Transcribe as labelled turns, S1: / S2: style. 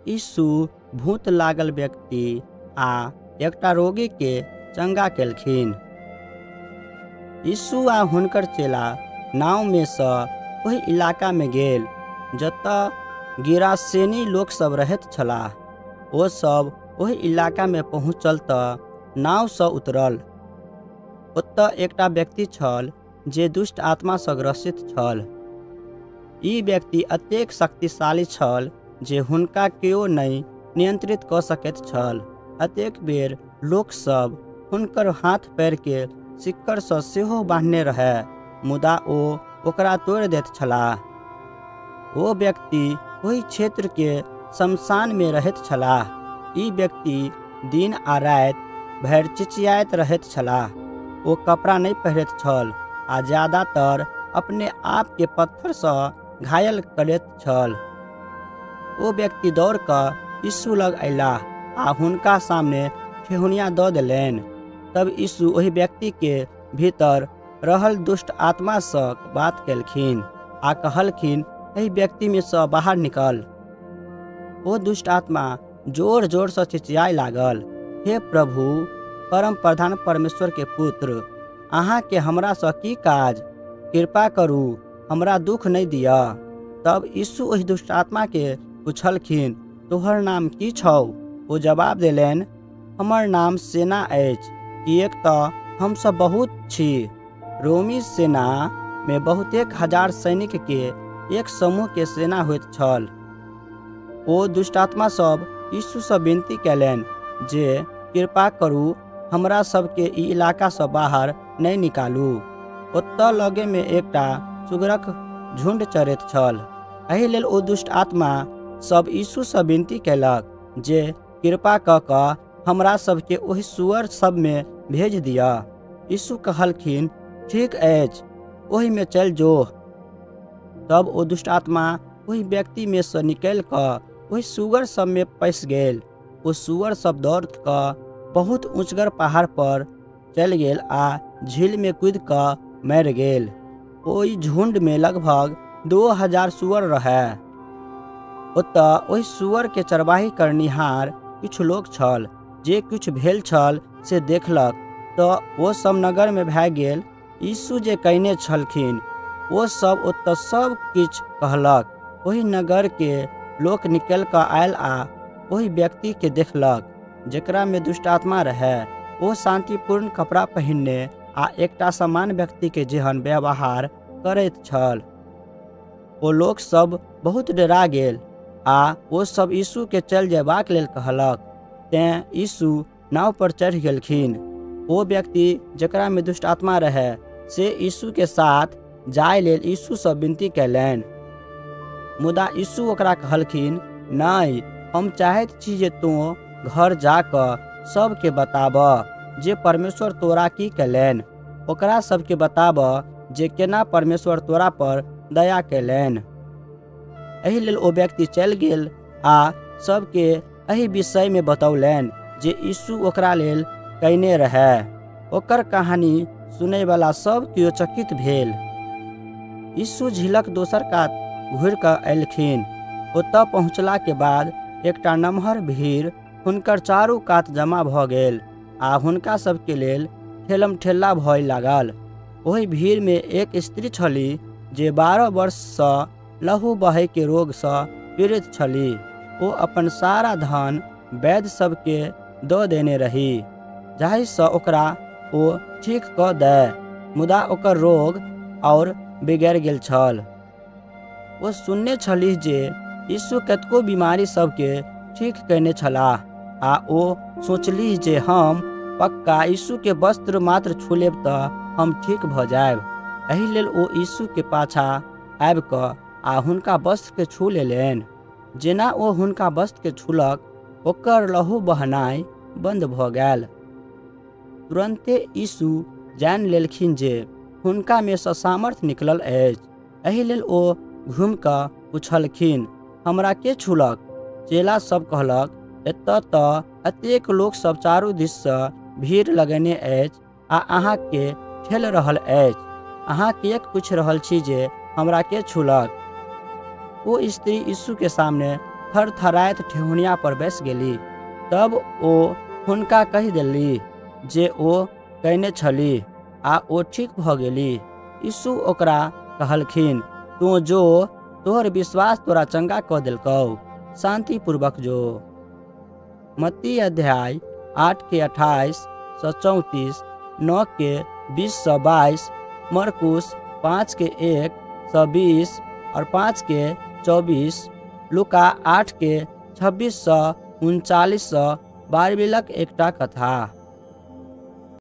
S1: यीशु भूत लागल व्यक्ति आ एकटा रोगी के चंगा केलखिन। यीशु आ हुनकर चेला नाव में सँ ओहि इलाका में गेल जतऽ गिरासेनी लोक सब रहैत छलाह। ओ सब ओहि इलाका में पहुँचल तऽ नाव सँ उतरल। ओतऽ एकटा व्यक्ति छल जे दुष्ट आत्मा सँ ग्रसित छल। ई व्यक्ति एतेक शक्तिशाली छल जे हुनका केओ नहि नियंत्रित कऽ सकैत छल। एतेक बेर लोक सब हुनकर हाथ पैर के सिक्कर सँ सेहो बान्हने रहै, मुदा ओ ओकरा तोड़ि दैत छलाह। ओ व्यक्ति ओहि क्षेत्र के शमशान में रहैत छलाह। ई व्यक्ति दिन आ राति भरि चिचियाइत रहैत छलाह। ओ कपड़ा नहि पहिरैत छल आ ज्यादातर अपने आप के पत्थर सँ घायल करैत छल। ओ व्यक्ति दौड़ कऽ यीशु लग अयलाह आ हुनका सामने ठेहुनिया दऽ देलनि। तब यीशु ओहि व्यक्ति के भीतर रहल दुष्ट आत्मा सँ बात केलखिन आ कहलखिन, एहि व्यक्ति में सँ बाहर निकल। ओ दुष्ट आत्मा जोर जोर सँ चिचियाए लागल, हे प्रभु, परम प्रधान परमेश्वर के पुत्र, अहाँ के हमरा सँ की काज? कृपा करू, हमरा दुख नहीं दिया। तब यीशु ओहि दुष्ट आत्मा के पूछलखिन, तोहर नाम की छौ? ओ जवाब देलनि, हमर नाम सेना अछि, किएक तऽ हमसब बहुत छी। रोमी सेना में बहुतेक हजार सैनिक के एक समूह के सेना होइत छल। ओ दुष्ट आत्मा सब यीशु सँ विनती कयलनि जे कृपा करू, हमरा सबके ई इलाका सँ बाहर नहीं निकालू। ओतऽ लगे में एकटा सुगरक झुंड चरैत छल। एहि लेल ओ दुष्ट आत्मा सब यीशु सँ विनती कयलक जे कृपा कऽ कऽ हमरा सबके ओहि सुअर सब में भेज दिअ। यीशु कहलखिन, ठीक अछि, ओहि में चलि जो। तब ओ दुष्ट आत्मा ओहि व्यक्ति में सँ निकलि कऽ ओहि सुअर सब में पैसि गेल। ओ सुअर सब दौड़ कऽ बहुत ऊँचगर पहाड़ पर चलि गेल आ झील में कूदि कऽ मरि गेल। ओहि झुंड में लगभग 2000 सुअर रहै। ओतऽ ओहि सुअर के चरवाही करनिहार किछु लोक छल। जे किछु भेल छल से देखलक तऽ ओ सब नगर में भए गेल। यीशु जे कयने छलखिन ओ सब ओतऽ सब किछु कहलक। ओहि नगर के लोक निकलि कऽ आयल आ ओहि व्यक्ति के देखलक जेकरा में दुष्ट आत्मा रहै। ओ शांतिपूर्ण कपड़ा पहिरने आ एकटा सामान्य व्यक्ति के जेहन व्यवहार करैत छल। ओ लोक सब बहुत डरा गेल आ ओ सब यीशु के चलि जयबाक लेल कहलक। तें यीशु नाव पर चढ़ि गेलखिन। ओ व्यक्ति जेकरा में दुष्ट आत्मा रहै से यीशु के साथ जाय लेल यीशु सँ विनती कयलनि। मुदा यीशु ओकरा कहलखिन, नहि, हम चाहैत छी जे तू घर जा कऽ सबके बताबऽ जे परमेश्वर तोरा की कयलनि। ओकरा सबके बताबऽ जे केना परमेश्वर तोरा पर दया कयलनि। एहि लेल ओ व्यक्ति चलि गेल आ सबके एहि विषय में बतौलनि जे यीशु ओकरा लेल कयने रहै। ओकर कहानी सुनैवाला सब केओ चकित भेल। यीशु झीलक दोसर कात घुरि कऽ अयलखिन। ओतऽ पहुँचला के बाद एकटा नमहर भीड़ हुनकर चारू कात जमा भऽ गेल आ हुनका सबके लेल ठेलम ठेल्ला भय लागल। ओहि भीड़ में एक स्त्री छलीह जे 12 वर्ष सँ लहू बहै के रोग सँ पीड़ित छलीह। ओ अपन सारा धन वैद्य सबके दऽ देने रही जाहि सँ ओकरा ओ ठीक कऽ दै, मुदा ओकर रोग और बिगड़ि गेल छल। ओ सुनने छलीह जे यीशु कतेको बीमारी सबके ठीक कयने छलाह आ ओ सोचलीह जे हम पक्का यीशु के वस्त्र मात्र छू लेब तऽ हम ठीक भऽ जायब। एहि लेल ओ यीशु के पाछा आबि कऽ आ हुनका वस्त्र के छू लेलनि। जेना ओ हुनका वस्त्र के छूलक ओकर लहू बहनाइ बंद भऽ गेल। तुरंते यीशु जानि लेलखिन जे हुनका में सँ सामर्थ्य निकलल अछि। एहि लेल ओ घुमि कऽ पुछलखिन, हमरा के छूलक? चेला सब कहलक, एतऽ तऽ एतेक लोक सब चारू दिस सँ भीड़ लगेने अछि आ अहाँ के ठेल रहल अछि। अहाँ किएक पूछि रहल छी जे हमरा के छूलक? ओ स्त्री यीशु के सामने थरथराइत ठेहुनिया पर बैस गेली। तब ओ हुनका कहि देली जे ओ कयने छली आ ओ ठीक भऽ गेली। यीशु ओकरा कहलखिन, तू जो, तोहर विश्वास तोरा चंगा कऽ देलकौ, शांतिपूर्वक जो। मत्ती अध्याय 8 के 28 से 34, 9 के 20 से 22, मरकुस 5 के 1 से 20 और 5 के 24, लुका 8 के 26 से 39 से बाइबिलक एकटा कथा।